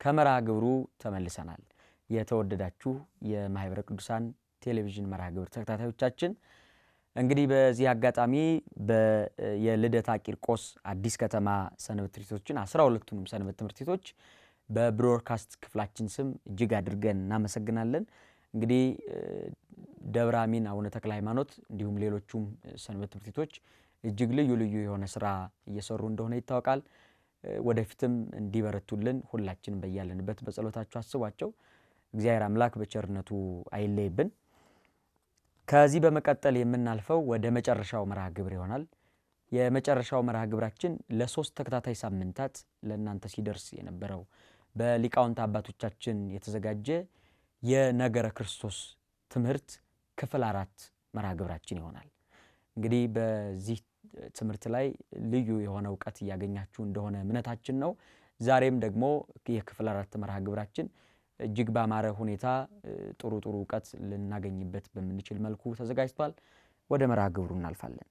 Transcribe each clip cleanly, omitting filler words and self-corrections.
ከመርሃ ግብሩ ተመልሰናል። የተወደዳችሁ የማህበረ ቅዱሳን ቴሌቪዥን መርሃ ግብር ተከታታዮቻችን እንግዲህ በዚህ አጋጣሚ የልደታ ቂርቆስ አዲስ ከተማ ሰንበት ትምህርቶችን 12ቱንም ሰንበት ትምህርቶች በብሮድካስት ክፍላችን ስም እጅግ አድርገን እናመሰግናለን። እንግዲህ ደብረ አሚን አቡነ ተክለ ሃይማኖት እንዲሁም ሌሎችም ሰንበት ትምህርቶች እጅግ ልዩ ልዩ የሆነ ስራ እየሰሩ እንደሆነ ይታወቃል። ወደፊትም እንዲበረቱልን ሁላችንም በያለንበት በጸሎታችሁ አስቧቸው። እግዚአብሔር አምላክ በቸርነቱ አይለይብን። ከዚህ በመቀጠል የምናልፈው ወደ መጨረሻው መርሃ ግብር ይሆናል። የመጨረሻው መርሃ ግብራችን ለሶስት ተከታታይ ሳምንታት ለእናንተ ሲደርስ የነበረው በሊቃውንት አባቶቻችን የተዘጋጀ የነገረ ክርስቶስ ትምህርት ክፍል 4 መርሃ ግብራችን ይሆናል። እንግዲህ በዚህ ትምህርት ላይ ልዩ የሆነ ዕውቀት ያገኛችሁ እንደሆነ እምነታችን ነው። ዛሬም ደግሞ የክፍል 4 መርሃ ግብራችን እጅግ ባማረ ሁኔታ ጥሩ ዕውቀት ልናገኝበት በመንችል መልኩ ተዘጋጅቷል። ወደ መርሃ ግብሩ እናልፋለን።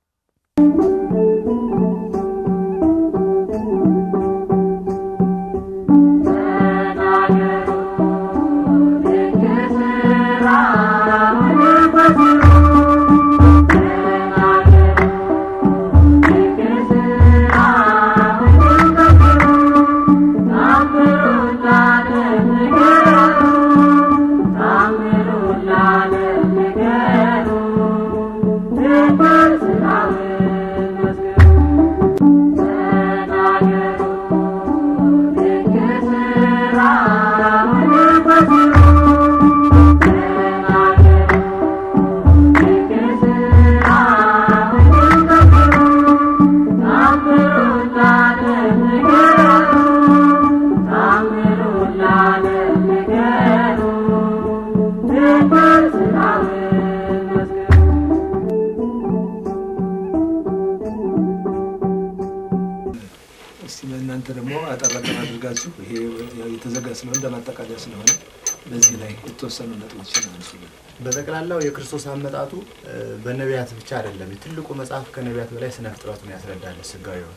በተቀላላው የክርስቶስ አመጣጡ በነቢያት ብቻ አይደለም። ትልቁ መጽሐፍ ከነቢያት በላይ ስነ ፍጥረቱን ያስረዳል። ስጋዊው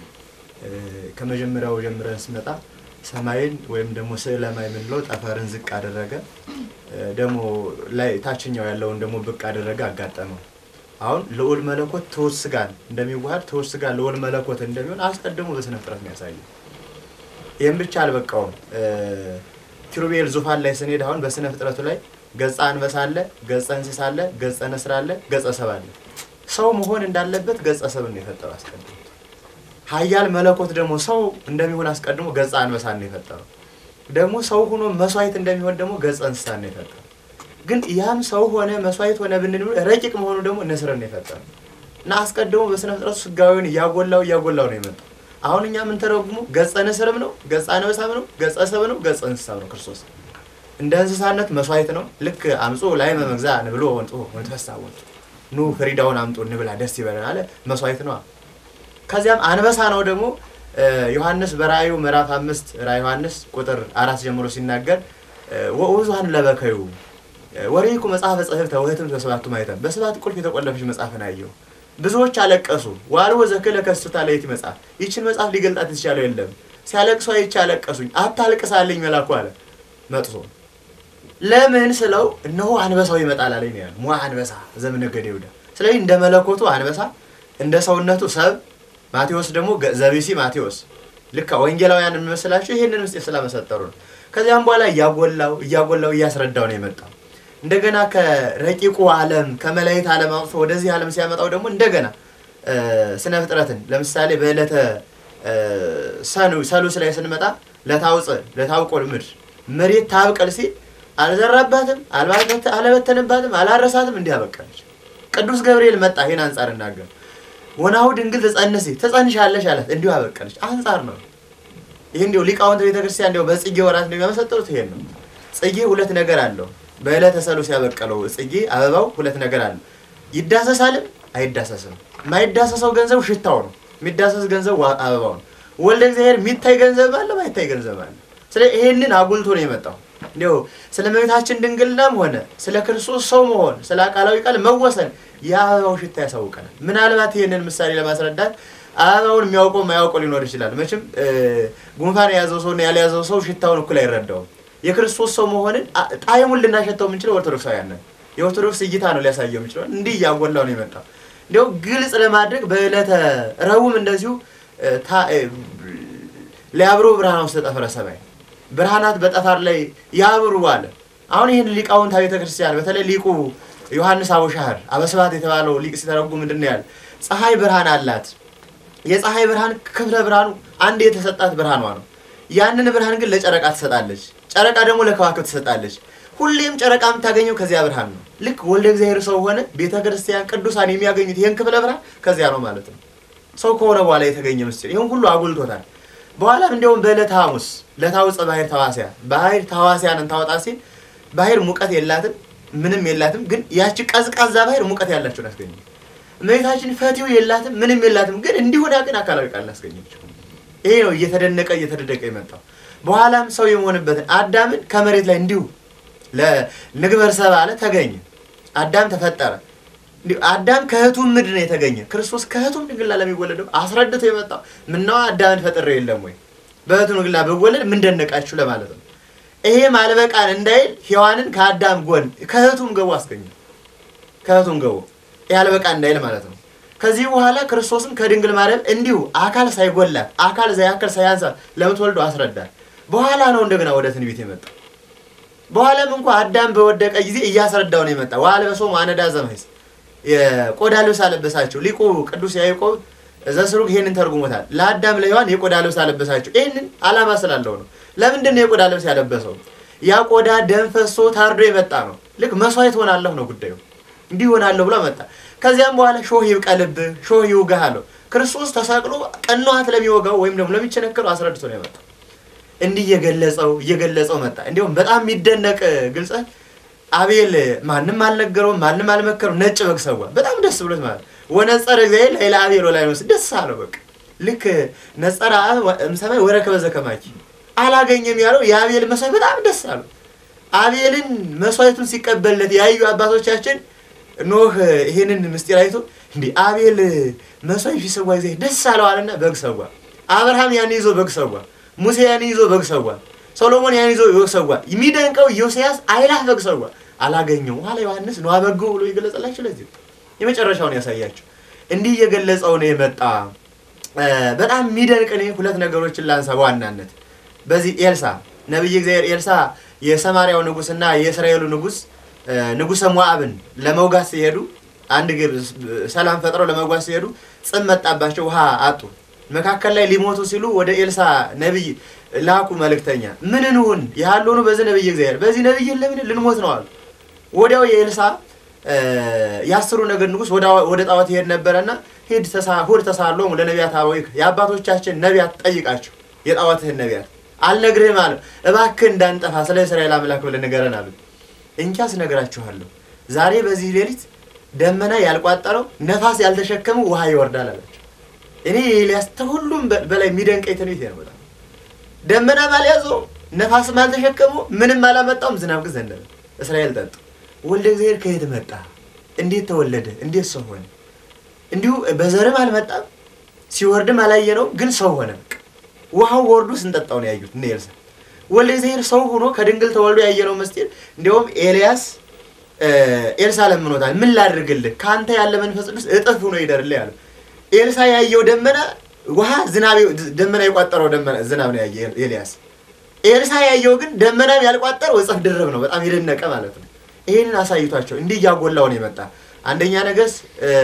ከመጀመሪያው ጀምረን ስንመጣ ሰማይን ወይም ደግሞ ሰማይ ምንለው ጠፈርን ዝቅ አደረገ፣ ደግሞ ላይ ታችኛው ያለውን ደግሞ ብቅ አደረገ አጋጠመው። አሁን ለወል መለኮት ተወስጋል እንደሚዋሃድ ተወስጋል ለወል መለኮት እንደሚሆን አስቀድሞ በስነ ፍጥረት ነው ያሳየው። ይሄን ብቻ አልበቃውም። ኪሩቤል ዙፋን ላይ ስንሄድ አሁን በስነ ፍጥረቱ ላይ ገጸ አንበሳ አለ፣ ገጸ እንስሳ አለ፣ ገጸ ንስር አለ፣ ገጸ ሰብ አለ። ሰው መሆን እንዳለበት ገጸ ሰብ ነው የፈጠረው አስቀድሞ። ኃያል መለኮት ደግሞ ሰው እንደሚሆን አስቀድሞ ገጸ አንበሳ ነው የፈጠረው። ደግሞ ሰው ሆኖ መስዋዕት እንደሚሆን ደግሞ ገጸ እንስሳ ነው የፈጠረው። ግን ያም ሰው ሆነ መስዋዕት ሆነ ብንል ረቂቅ መሆኑ ደግሞ ንስር ነው የፈጠረው። እና አስቀድሞ በስነ ፍጥረቱ ስጋዊውን ያጎላው ነው የመጣው። አሁን እኛ ምን ተረጉሙ ገጸ ንስርም ነው፣ ገጸ አንበሳም ነው፣ ገጸ ሰብ ነው፣ ገጸ እንስሳም ነው ክርስቶስ። እንደ እንስሳነት መስዋዕት ነው። ልክ አምጾ ላይ መመግዛ ንብሎ ወንጦ ወንተሳው ኑ ፍሪዳውን አምጡ እንብላ ደስ ይበለን አለ መስዋዕት ነው። ከዚያም አንበሳ ነው ደግሞ ዮሐንስ በራእዩ ምዕራፍ 5 ራእይ ዮሐንስ ቁጥር 4 ጀምሮ ሲናገር ወውዙሃን ለበከዩ ወሬኩ መጽሐፈ ጽሕፍ ተወህትም ተሰባቱ ማይተም በሰባት ቁልፍ የተቆለፈች መጽሐፍን አየሁ። ብዙዎች አለቀሱ ዋልወ ዘከለ ከስቱታ ለይቲ መጽሐፍ ይችን መጽሐፍ ሊገልጣት ይቻለው የለም። ሲያለቅሱ አይቻለቀሱኝ አታልቅሳልኝ መላኩ አለ መጥቶ ለምን ስለው እነሆ አንበሳው ይመጣል አለኝ ነው ሞ አንበሳ ዘመነገደ ይሁዳ። ስለዚህ እንደ መለኮቱ አንበሳ እንደ ሰውነቱ ሰብ ማቴዎስ ደግሞ ዘቢሲ ማቴዎስ ልክ ወንጌላውያን እንመስላችሁ ይሄንን ምስጢር ስለመሰጠሩ ነው። ከዚያም በኋላ ያጎላው ያስረዳው ነው የመጣው። እንደገና ከረቂቁ ዓለም ከመላእክት ዓለም አውጥቶ ወደዚህ ዓለም ሲያመጣው ደግሞ እንደገና ስነ ፍጥረትን ለምሳሌ በእለተ ሰሉስ ላይ ስንመጣ ለታውቆል ምድር መሬት ታብቀል ሲል አልዘራባትም አልበተነባትም አላረሳትም እንዲያበቀለች ቅዱስ ገብርኤል መጣ ይሄን አንፃር እናገር ወናው ድንግል ተጸንሻለሽ አላት እንዲሁ አበቀለች አንፃር ነው። ይሄ እንዲሁ ሊቃውንት ቤተክርስቲያን እንዲሁ በጽጌ ወራት ነው የሚያመሰጥሩት። ይሄን ነው ጽጌ ሁለት ነገር አለው። በእለተ ሰሉስ ያበቀለው ጽጌ አበባው ሁለት ነገር አለው። ይዳሰሳል አይዳሰስም። ማይዳሰሰው ገንዘብ ሽታው ነው። የሚዳሰስ ገንዘብ አበባው ነው። ወልደ እግዚአብሔር የሚታይ ገንዘብ አለ ማይታይ ገንዘብ አለ። ስለዚህ ይሄንን አጉልቶ ነው የመጣው። እንዲሁ ስለ እመቤታችን ድንግልናም ሆነ ስለ ክርስቶስ ሰው መሆን ስለ አቃላዊ ቃል መወሰን የአበባው ሽታ ያሳውቀናል። ምናልባት ይሄንን ምሳሌ ለማስረዳት አሁን የሚያውቀው ማያውቀው ሊኖር ይችላል መቼም ጉንፋን ያዘው ሰውና ያልያዘው ሰው ሽታውን እኩል አይረዳውም የክርስቶስ ሰው መሆንን ጣዕሙን ልናሸተው የምንችለው ኦርቶዶክሳውያን ነን የኦርቶዶክስ እይታ ነው ሊያሳየው የሚችለው እንዲህ ያጎላው ነው የመጣው እንደው ግልጽ ለማድረግ በእለተ ረቡዕም እንደዚሁ ለያብሩ ብርሃን ውስጥ ተጠፈረ ሰማይ ብርሃናት በጠፋር ላይ ያብሩ አለ አሁን ይሄን ሊቃውንት ቤተ ክርስቲያን በተለይ ሊቁ ዮሐንስ አቡሻህር አበስባት የተባለው ሊቅ ሲተረጉም ምንድነው ያለ ፀሐይ ብርሃን አላት የፀሐይ ብርሃን ክፍለ ብርሃኑ አንድ የተሰጣት ብርሃኗ ነው ያንን ብርሃን ግን ለጨረቃ ትሰጣለች ጨረቃ ደግሞ ለከዋክብት ትሰጣለች ሁሌም ጨረቃ የምታገኘው ከዚያ ብርሃን ነው ልክ ወልደ እግዚአብሔር ሰው ሆነ ቤተ ክርስቲያን ቅዱሳን የሚያገኙት ይሄን ክፍለ ብርሃን ከዚያ ነው ማለት ነው ሰው ከሆነ በኋላ የተገኘ ምስጢር ይሄን ሁሉ አጉልቶታል በኋላም እንደውም በዕለተ ሐሙስ ለታውጽ ባህር ተዋሲያ ባህር ተዋሲያንን ታወጣ ሲል ባህር ሙቀት የላትም ምንም የላትም ግን ያቺ ቀዝቃዛ ባህር ሙቀት ያላችሁ አስገኘ እመቤታችን ፈቲው የላትም ምንም የላትም ግን እንዲሆና ግን አካላዊ ቃል አስገኘች ይሄ ነው እየተደነቀ ይመጣው በኋላም ሰው የሆነበት አዳምን ከመሬት ላይ እንዲሁ ለንግበር ሰባለ ተገኘ አዳም ተፈጠረ አዳም ከህቱም ምድር ነው የተገኘ ክርስቶስ ከህቱም ድንግል ለሚወለደው አስረድቶ የመጣው ምነው አዳምን ፈጥሬ የለም ወይ በህቱም ድንግል በወለድ ምን ደነቃችሁ ለማለት ነው ይሄ ማልበቃን እንዳይል ሔዋንን ከአዳም ጎን ከህቱም ገቡ አስገኘ ከህቱም ገቡ ያልበቃ እንዳይል ማለት ነው ከዚህ በኋላ ክርስቶስን ከድንግል ማርያም እንዲሁ አካል ሳይጎላ አካል ዘያክል ሳያንሳ ለምትወልዱ አስረዳ በኋላ ነው እንደገና ወደ ትንቢት የመጣው በኋላም እንኳን አዳም በወደቀ ጊዜ እያስረዳው ነው የመጣው ዋልበሶ ማነዳ ዘመይስ የቆዳ ልብስ አለበሳቸው ሊቁ ቅዱስ ያዕቆብ ዘስሩግ ይሄንን ተርጉሞታል ለአዳም ለሔዋን የቆዳ ልብስ አለበሳቸው ይሄንን አላማ ስላለው ነው ለምንድን ነው የቆዳ ልብስ ያለበሰው ያ ቆዳ ደም ፈሶ ታርዶ የመጣ ነው ልክ መስዋዕት ሆናለሁ ነው ጉዳዩ እንዲህ ሆናለሁ ብሎ መጣ ከዚያም በኋላ ሾህ ይብቀልብ ሾህ ይውጋሃለሁ ክርስቶስ ተሰቅሎ ቀኗት ለሚወጋው ወይም ደግሞ ለሚቸነከረው አስረድቶ ነው የመጣው እንዲህ እየገለጸው መጣ እንዴውም በጣም የሚደነቅ ግልጽ አቤል ማንንም አልነገረውም ማንንም አልመከረው ነጭ በግ ሰዋ በጣም ደስ ብሎት ማለት ወነጸረ እግዚአብሔር ለይላ አቤል ወላይ ነው ደስ አለው በቃ ልክ ነጸራ ሰማይ ወረከበ ዘከማኪ አላገኘም ያለው የአቤል መስዋዕት በጣም ደስ አለው አቤልን መስዋዕቱን ሲቀበልለት ያዩ አባቶቻችን ኖህ ይሄንን ምስጢር አይቶ እንዴ አቤል መስዋዕት ሲሰዋ ጊዜ ደስ አለው አለና በግ ሰዋ አብርሃም ያን ይዞ በግ ሰዋ ሙሴ ያን ይዞ በግ ሰዋ ሶሎሞን ያን ይዞ በግ ሰዋ የሚደንቀው ዮሴያስ አይላፍ በግ ሰዋ አላገኘው ኋላ ዮሐንስ ነው አበጉ ብሎ ይገለጽላችሁ ለዚህ የመጨረሻውን ያሳያችሁ እንዲህ እየገለጸው ነው የመጣ በጣም የሚደንቅ ነው ሁለት ነገሮችን ላንሳ በዋናነት በዚህ ኤልሳ ነብይ እግዚአብሔር ኤልሳ የሰማርያው ንጉስና የእስራኤሉ ንጉስ ሞዓብን ለመውጋት ሲሄዱ አንድ ግብ ሰላም ፈጥረው ለመጓዝ ሲሄዱ ጽም መጣባቸው ውሃ አጡ መካከል ላይ ሊሞቱ ሲሉ ወደ ኤልሳ ነብይ ላኩ መልእክተኛ ምን እንሁን ያሉኑ በዚህ ነብይ እግዚአብሔር በዚህ ነብይ ለምን ልንሞት ነው አሉ ወዲያው የኤልሳ ያስሩ ነገር ንጉስ ወደ ጣዖት ይሄድ ነበርና ሄድ ተሳለው ለነቢያት አባይክ ያባቶቻችን ነቢያት ጠይቃቸው የጣዖትህን ነቢያት አልነግርህም አለ እባክህ እንዳንጠፋ ስለ እስራኤል አምላክ ብለህ ንገረን አሉ እንኪያስ ነግራችኋለሁ ዛሬ በዚህ ሌሊት ደመና ያልቋጠረው ነፋስ ያልተሸከመው ውሃ ይወርዳል አላቸው እኔ ኤልያስ ተሁሉም በላይ የሚደንቀኝ ትንቢት ነው በጣም ደመና ባልያዘው ነፋስ ማልተሸከመው ምንም አላመጣውም ዝናብ ግን ዘነበ እስራኤል ጠጡ ወልደ እግዚአብሔር ከየት መጣ እንዴት ተወለደ እንዴት ሰው ሆነ እንዲሁ በዘርም አልመጣም ሲወርድም አላየነው ግን ሰው ሆነ ውሃው ወርዱ ስንጠጣው ነው ያዩት ነኤልሳ ወልደ እግዚአብሔር ሰው ሆኖ ከድንግል ተወልዶ ያየነው መስጢር እንደውም ኤልያስ ኤልሳ ለምኖታል ምን ላድርግልህ ካንተ ያለ መንፈስ ቅዱስ እጥፍ ሆኖ ይደርልህ ያለው ኤልሳ ያየው ደመና ውሃ ዝናብ ደመና ይቋጠረው ደመና ዝናብ ነው ያየው ኤልያስ ኤልሳ ያየው ግን ደመናም ያልቋጠረው እጥፍ ድርብ ነው በጣም ይደነቀ ማለት ነው ይሄንን አሳይቷቸው እንዲህ ያጎላው ነው የመጣ አንደኛ ነገስ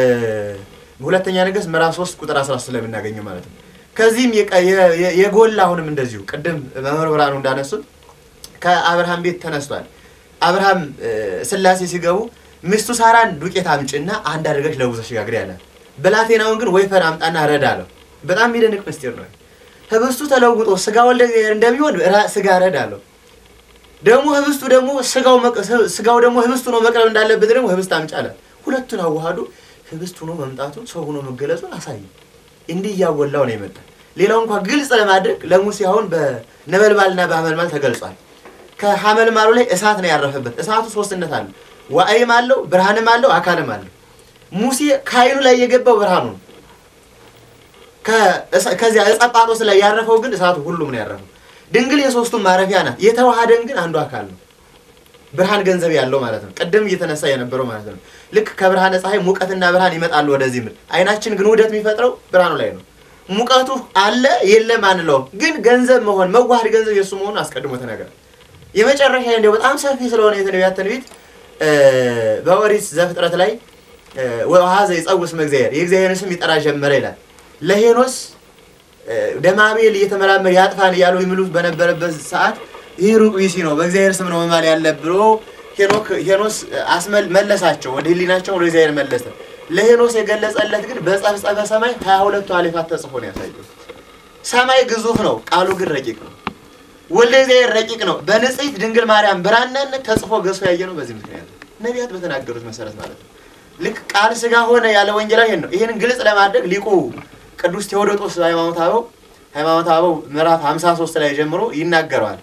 ሁለተኛ ነገስ ምዕራፍ 3 ቁጥር 13 ስለምናገኘው ማለት ነው ከዚህም የጎላውንም እንደዚሁ ቀደም መመርብራኑ እንዳነሱት ከአብርሃም ቤት ተነስቷል አብርሃም ስላሴ ሲገቡ ሚስቱ ሳራን ዱቄት አምጪና አንድ አድርገሽ ለውዘሽ ጋግሪ ያለ በላቴናውን ግን ወይፈን አምጣና ረዳለው በጣም የሚደንቅ ምስጢር ነው ህብስቱ ተለውጦ ስጋ ወልደ እንደሚሆን ስጋ ረዳለው ደግሞ ህብስቱ ደግሞ ስጋው ደግሞ ህብስቱ ነው መቅረብ እንዳለበት ደግሞ ህብስት አምጫለ ሁለቱን አዋሃዱ ህብስቱ ነው መምጣቱ ሰው ሆኖ መገለጹን አሳይ እንዲህ ያጎላው ነው የመጣ ሌላው እንኳን ግልጽ ለማድረግ ለሙሴ አሁን በነበልባልና በሐመልማል ተገልጿል ከሐመልማሉ ላይ እሳት ነው ያረፈበት እሳቱ ሶስትነት አለ ወአይም አለው ብርሃንም አለው አካልም አለው ሙሴ ካይኑ ላይ የገባው ብርሃኑ ከዚያ እጸጳጦስ ላይ ያረፈው ግን እሳቱ ሁሉም ነው ያረፈው። ድንግል የሶስቱም ማረፊያ ናት። የተዋሃደን ግን አንዱ አካል ነው። ብርሃን ገንዘብ ያለው ማለት ነው። ቀደም እየተነሳ የነበረው ማለት ነው። ልክ ከብርሃነ ፀሐይ ሙቀትና ብርሃን ይመጣሉ ወደዚህ ምድር። አይናችን ግን ውደት የሚፈጥረው ብርሃኑ ላይ ነው። ሙቀቱ አለ የለም አንለውም፣ ግን ገንዘብ መሆን መዋሃድ ገንዘብ የሱ መሆኑ አስቀድሞ ተነገረ። የመጨረሻ እንደው በጣም ሰፊ ስለሆነ የነቢያት ትንቢት በኦሪት ዘፍጥረት ላይ ወሐዘ ይጸውስ መግዚአብሔር የእግዚአብሔርን ስም ይጠራ ጀመረ ይላል። ለሄኖስ ደማቤል እየተመራመረ ያጥፋን እያሉ ይምሉት በነበረበት ሰዓት ይህ ሩቅ ቢሲ ነው በእግዚአብሔር ስም ነው መማል ያለብህ ብሎ ሄኖስ መለሳቸው። ወደ ህሊናቸው ወደ እግዚአብሔር መለሰ። ለሄኖስ የገለጸለት ግን በጸፍጸፈ ሰማይ 22 አሌፋት ተጽፎ ነው ያሳየው። ሰማይ ግዙፍ ነው፣ ቃሉ ግን ረቂቅ ነው። ወልደ እግዚአብሔር ረቂቅ ነው። በንጽሕት ድንግል ማርያም ብራናነት ተጽፎ ገዝፎ ያየነው በዚህ ምክንያት ነው። ነቢያት በተናገሩት መሰረት ማለት ነው። ልክ ቃል ስጋ ሆነ ያለ ወንጌላዊ ይሄን ነው። ይሄንን ግልጽ ለማድረግ ሊቁ ቅዱስ ቴዎዶጦስ ሃይማኖተ አበው ምዕራፍ 53 ላይ ጀምሮ ይናገራል።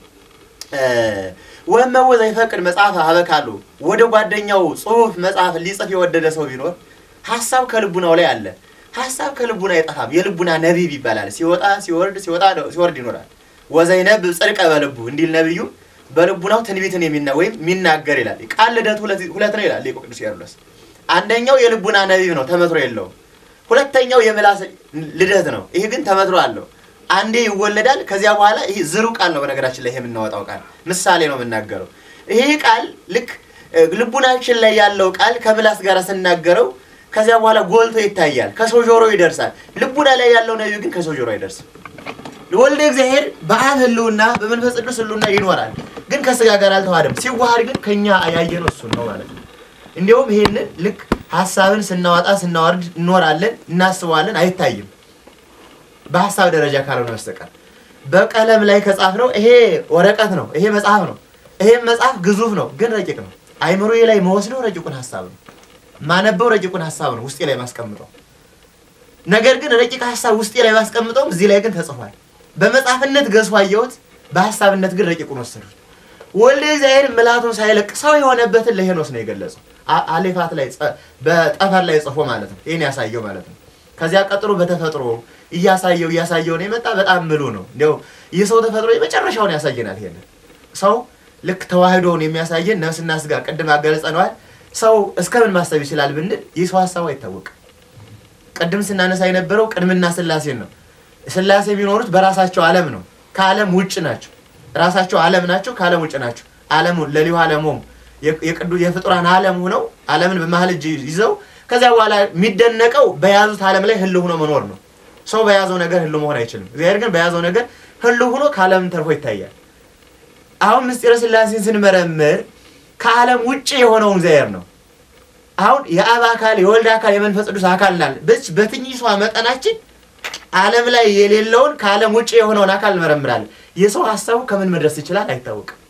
ወመወዘ ይፈቅድ መጽሐፍ አበካሉ ወደ ጓደኛው ጽሑፍ መጽሐፍ ሊጽፍ የወደደ ሰው ቢኖር ሐሳብ ከልቡናው ላይ አለ። ሐሳብ ከልቡና አይጠፋም። የልቡና ነቢብ ይባላል። ሲወጣ ሲወርድ ይኖራል። ወዘይነብ ጽድቀ በልቡ እንዲል ነብዩ በልቡናው ትንቢትን የሚናገር ይላል። ቃል ልደት ሁለት ነው ይላል ሊቁ ቅዱስ ያርሎስ። አንደኛው የልቡና ነቢብ ነው፣ ተመትሮ የለውም። ሁለተኛው የምላስ ልደት ነው። ይሄ ግን ተመትሮ አለው። አንዴ ይወለዳል። ከዚያ በኋላ ይሄ ዝሩ ቃል ነው። በነገራችን ላይ ይሄ የምናወጣው ቃል ምሳሌ ነው የምናገረው። ይሄ ቃል ልክ ልቡናችን ላይ ያለው ቃል ከምላስ ጋር ስናገረው ከዚያ በኋላ ጎልቶ ይታያል፣ ከሰው ጆሮ ይደርሳል። ልቡና ላይ ያለው ነቢይ ግን ከሰው ጆሮ አይደርስም። ወልደ እግዚአብሔር በአብ ህልውና በመንፈስ ቅዱስ ህልውና ይኖራል፣ ግን ከስጋ ጋር አልተዋሃደም። ሲዋሃድ ግን ከኛ ያየነው እሱ ነው ማለት ነው። እንዲያውም ይሄንን ልክ ሐሳብን ስናወጣ ስናወርድ እንኖራለን፣ እናስባለን፣ አይታይም በሐሳብ ደረጃ ካልሆነ በስተቀር። በቀለም ላይ ከጻፍነው ይሄ ወረቀት ነው፣ ይሄ መጽሐፍ ነው። ይሄም መጽሐፍ ግዙፍ ነው፣ ግን ረቂቅ ነው። አይምሮዬ ላይ መወስነው ረቂቁን ሐሳብ ነው፣ ማነበው ረቂቁን ሐሳብ ነው ውስጤ ላይ ማስቀምጠው። ነገር ግን ረቂቅ ሐሳብ ውስጤ ላይ ማስቀምጠውም እዚህ ላይ ግን ተጽፏል። በመጽሐፍነት ገዝፎ አየሁት፣ በሐሳብነት ግን ረቂቁን ወሰዱት። ወልደ እግዚአብሔር ምላቱን ሳይለቅ ሰው የሆነበትን ለሄኖስ ነው የገለጸው። አሌፋት ላይ በጠፈር ላይ ጽፎ ማለት ነው። ይሄን ያሳየው ማለት ነው። ከዚያ ቀጥሎ በተፈጥሮ እያሳየው ነው የመጣ። በጣም ምሉ ነው። እንደው የሰው ተፈጥሮ የመጨረሻውን ያሳየናል። ይሄን ሰው ልክ ተዋህዶውን የሚያሳየን ነፍስና ስጋ ቅድም አገለጸነዋል። ሰው እስከምን ማሰብ ይችላል ብንል የሰው ሐሳቡ አይታወቅም። ቅድም ስናነሳ የነበረው ቅድምና ሥላሴን ነው። ሥላሴ የሚኖሩት በራሳቸው ዓለም ነው፣ ከዓለም ውጭ ናቸው። ራሳቸው ዓለም ናቸው፣ ከዓለም ውጭ ናቸው። ዓለሙ ለሊሁ ዓለሙም የፍጡራን ዓለም ሆነው ዓለምን በመሃል እጅ ይዘው ከዚያ በኋላ የሚደነቀው በያዙት ዓለም ላይ ህልው ሆኖ መኖር ነው። ሰው በያዘው ነገር ህልው መሆን አይችልም። እግዚአብሔር ግን በያዘው ነገር ህልው ሆኖ ከዓለም ተርፎ ይታያል። አሁን ምስጢረ ሥላሴን ስንመረምር ከዓለም ውጭ የሆነው እግዚአብሔር ነው። አሁን የአብ አካል የወልድ አካል የመንፈስ ቅዱስ አካል ናል። በትንሿ መጠናችን ዓለም ላይ የሌለውን ከዓለም ውጭ የሆነውን አካል እንመረምራለን። የሰው ሐሳቡ ከምን መድረስ ይችላል አይታወቅም።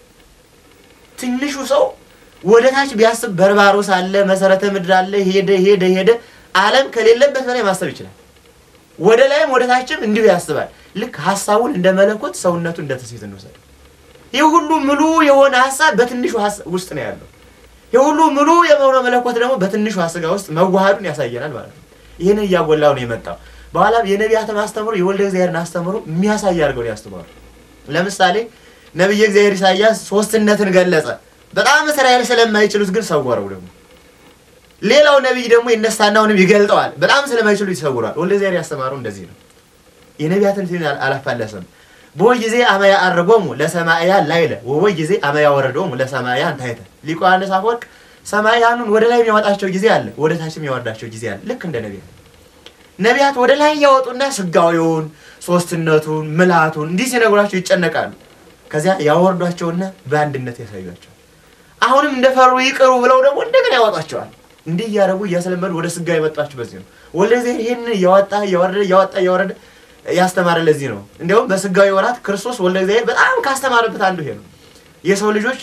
ትንሹ ሰው ወደታች ቢያስብ በርባሮስ አለ፣ መሰረተ ምድር አለ፣ ሄደ ዓለም ከሌለበት በላይ ማሰብ ይችላል። ወደ ላይም ወደታችም እንዲሁ ያስባል። ልክ ሐሳቡን እንደ መለኮት ሰውነቱ እንደ ትስብእት እንወሰድ። ይህ ሁሉ ሙሉ የሆነ ሐሳብ በትንሹ ውስጥ ነው ያለው። ይህ ሁሉ ሙሉ የሆነ መለኮት ደግሞ በትንሹ ስጋ ውስጥ መዋሃዱን ያሳየናል ማለት ነው። ይሄን እያጎላው ነው የመጣው። በኋላም የነቢያት ማስተምሩ የወልደ እግዚአብሔርን አስተምሩ የሚያሳይ አድርገው ያስተምራሉ። ለምሳሌ ነብይ እግዚአብሔር ኢሳይያስ ሶስትነትን ገለጸ። በጣም እስራኤል ስለማይችሉት ግን ሰወረው። ደግሞ ሌላው ነብይ ደግሞ ይነሳናውንም ይገልጠዋል። በጣም ስለማይችሉት ይሰውራል። ወልደ እግዚአብሔር ያስተማረው እንደዚህ ነው። የነቢያትን ትንቢት አላፋለሰም። በወይ ጊዜ አመያ አረጎሙ ለሰማያ ላይለ ወወይ ጊዜ አመያ ወረዶሙ ለሰማያ አንታይተ ሊቁ ዮሐንስ አፈወርቅ ሰማያኑን ወደ ላይ የሚያወጣቸው ጊዜ አለ፣ ወደ ታችም የሚያወርዳቸው ጊዜ አለ። ልክ እንደ ነቢያት ወደ ላይ ያወጡና ስጋዊውን ሶስትነቱን ምላቱን እንዲህ ሲነግሯቸው ይጨነቃሉ። ከዚያ ያወርዷቸውና በአንድነት ያሳዩአቸው። አሁንም እንደፈሩ ይቅሩ ብለው ደግሞ እንደገና ያወጣቸዋል። እንዲህ ያረጉ እያስለመዱ ወደ ስጋ ይመጣቸው በዚህ ነው። ወለዚህ ይሄን ያወጣ ያወረደ ያስተማረ ለዚህ ነው። እንደውም በስጋዊ ወራት ክርስቶስ ወልደ እግዚአብሔር በጣም ካስተማረበት አንዱ ይሄ ነው። የሰው ልጆች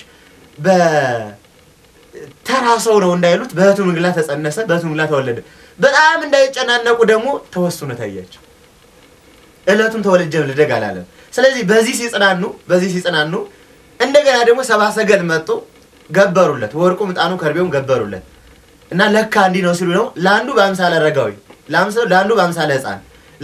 በተራሰው ነው እንዳይሉት በእህቱ ምግላ ተጸነሰ፣ በእህቱ ምግላ ተወለደ። በጣም እንዳይጨናነቁ ደግሞ ተወስኖ ታያቸው። እለቱን ተወልጀ ልደግ አላለም። ስለዚህ በዚህ ሲጽናኑ እንደገና ደግሞ ሰብአ ሰገል መጡ ገበሩለት። ወርቁ ምጣኑ ከርቤውም ገበሩለት እና ለካ እንዲህ ነው ሲሉ ነው ለአንዱ በአምሳለ አረጋዊ ለአንዱ በአምሳለ ሕፃን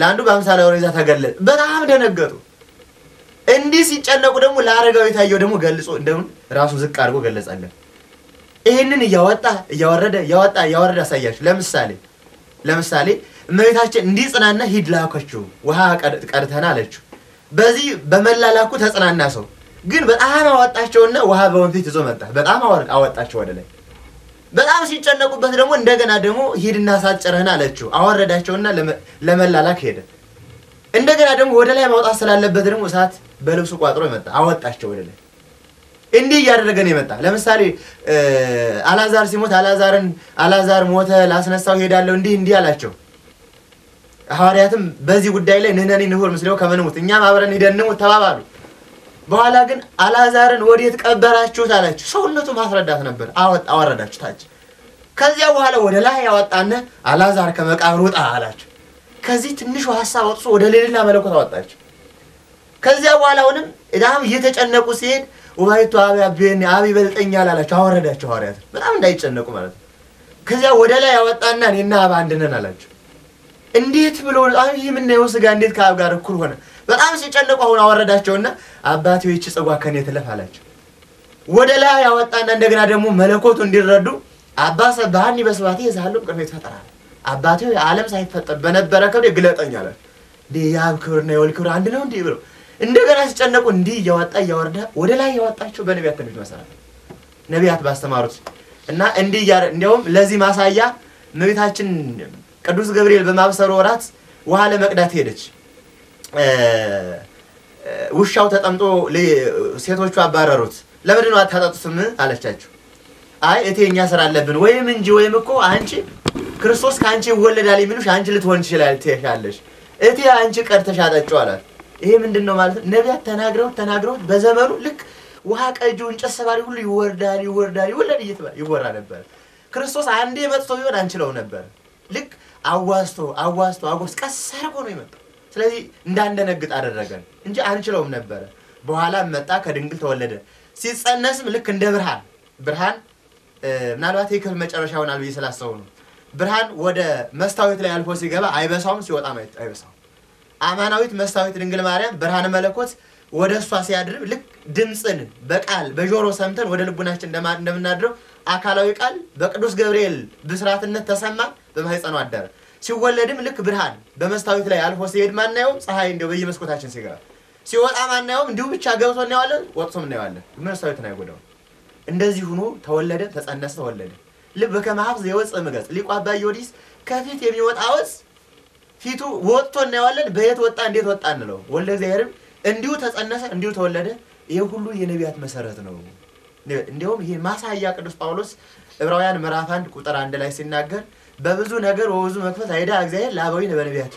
ለአንዱ በአምሳለ ወሬዛ ተገለጸ። በጣም ደነገጡ። እንዲህ ሲጨነቁ ደግሞ ለአረጋዊ ታየው ደግሞ ገልጾ እንደምን ራሱ ዝቅ አድርጎ ገለጸልን። ይሄንን እያወጣ እያወረደ አሳያችሁ። ለምሳሌ እመቤታችን እንዲጽናና ሂድ ላከችው ውሃ ቀድተና አለችው። በዚህ በመላላኩ ተጽናና ሰው ግን በጣም አወጣቸውና ውሃ በወንፊት ይዞ መጣ። በጣም አወጣቸው ወደ ላይ። በጣም ሲጨነቁበት ደግሞ እንደገና ደግሞ ሂድና ሳጨረህና አለችው። አወረዳቸውና ለመላላክ ሄደ። እንደገና ደግሞ ወደ ላይ ማውጣት ስላለበት ደግሞ እሳት በልብሱ ቋጥሮ መጣ። አወጣቸው ወደ ላይ። እንዲህ እያደረገ ነው የመጣ። ለምሳሌ አላዛር ሲሞት አላዛር ሞተ ላስነሳው ሄዳለሁ እንዲህ አላቸው። ሐዋርያትም በዚህ ጉዳይ ላይ ነነኒ ንሁር መስለው ከመንሙት እኛም አብረን ሄደን እንሙት ተባባሉ። በኋላ ግን አላዛርን ወዴት ቀበራችሁት አላችሁ። ሰውነቱ ማስረዳት ነበር። አወረዳችሁ ታች። ከዚያ በኋላ ወደ ላይ ያወጣና አላዛር ከመቃብር ወጣ አላችሁ። ከዚህ ትንሹ ሐሳብ ወጥቶ ወደ ሌላ መለኮት አወጣችሁ። ከዚያ በኋላ አሁንም እዳም እየተጨነቁ ሲሄድ ወባይቱ አብያብን ይበልጠኛል አላችሁ። አወረዳችሁ ሐዋርያት በጣም እንዳይጨነቁ ማለት ነው። ከዚያ ወደ ላይ ያወጣና እኔና አብ አንድ ነን አላችሁ። እንዴት ብሎ ይሄ ምን ነው ስጋ እንዴት ከአብ ጋር እኩል ሆነ? በጣም ሲጨነቁ አሁን አወረዳቸውና አባቴ ይህች ጽዋ ከኔ ትለፍ አላቸው። ወደ ላይ ያወጣና እንደገና ደግሞ መለኮቱ እንዲረዱ አባሰ ባህኒ በስባቴ ይዛሉ ቅርብ ይፈጠራል። አባቴ ዓለም ሳይፈጠር በነበረ ክብር ግለጠኝ አለ። የአብ ክብርና የወልድ ክብር አንድ ነው እንዴ ብሎ እንደገና ሲጨነቁ እንዲህ እያወረደ ወደ ላይ ያወጣቸው በነቢያት ትንቢት መሰረት ነቢያት ባስተማሩት እና እንዲህ እንደውም ለዚህ ማሳያ እመቤታችን ቅዱስ ገብርኤል በማብሰሩ ወራት ውሃ ለመቅዳት ሄደች። ውሻው ተጠምጦ ሴቶቹ አባረሩት። ለምንድን ነው አታጠጡትም አለቻቸው። አይ እቴኛ ስራ አለብን ወይም እንጂ ወይም እኮ አንቺ ክርስቶስ ካንቺ ይወለዳል የሚሉሽ አንቺ ልትሆን ትችላለሽ እቴ አንቺ ቀርተሽ አጠጪው አላት። ይሄ ምንድነው ማለት ነው? ነቢያት ተናግረው በዘመኑ ልክ ውሃ ቀጂው እንጨት ሰባሪ ሁሉ ይወርዳል እየተባለ ይወራ ነበር። ክርስቶስ አንዴ መጥቶ ቢሆን አንችለው ነበር። ልክ አዋስቶ ቀስ አድርጎ ነው የመጣው። ስለዚህ እንዳንደነግጥ አደረገን እንጂ አንችለውም ነበር። በኋላ መጣ ከድንግል ተወለደ። ሲጸነስም ልክ እንደ ብርሃን ምናልባት የክፍል መጨረሻውን አልብይ ስላሰው ነው። ብርሃን ወደ መስታወት ላይ አልፎ ሲገባ አይበሳውም፣ ሲወጣ ማለት አይበሳው። አማናዊት መስታወት ድንግል ማርያም ብርሃነ መለኮት ወደሷ ሲያድር ልክ ድምጽን በቃል በጆሮ ሰምተን ወደ ልቡናችን እንደምናድረው አካላዊ ቃል በቅዱስ ገብርኤል ብስራትነት ተሰማ፣ በማህፀኑ አደረ። ሲወለድም ልክ ብርሃን በመስታወት ላይ አልፎ ሲሄድ ማናየው ፀሐይ እንደው በየመስኮታችን ሲገባ ሲወጣ ማናየው እንዲሁ ብቻ ገብቶ እናየዋለን፣ ወጥቶም እናየዋለን። መስታወትን አይጎዳው። እንደዚህ ሆኖ ተወለደ፣ ተጸነሰ፣ ተወለደ። ልብ ከመሐፍዝ የወጽ መገጽ ሊቋ ባዮዲስ ከፊት የሚወጣ ወጽ ፊቱ ወጥቶ እናየዋለን። በየት ወጣ እንዴት ወጣ እንለው። ወልደ እግዚአብሔርም እንዲሁ ተጸነሰ፣ እንዲሁ ተወለደ። ይሄ ሁሉ የነቢያት መሰረት ነው። እንደውም ይሄ ማሳያ ቅዱስ ጳውሎስ ዕብራውያን ምዕራፍ 1 ቁጥር 1 ላይ ሲናገር በብዙ ነገር ወብዙ መክፈት አይዳ እግዚአብሔር ለአበዊነ በነቢያቱ